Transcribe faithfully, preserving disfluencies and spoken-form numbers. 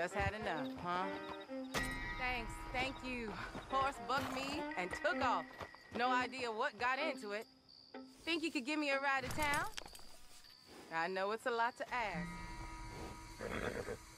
Just had enough, huh? Thanks, thank you. Horse bucked me and took off. No idea what got into it. Think you could give me a ride to town? I know it's a lot to ask.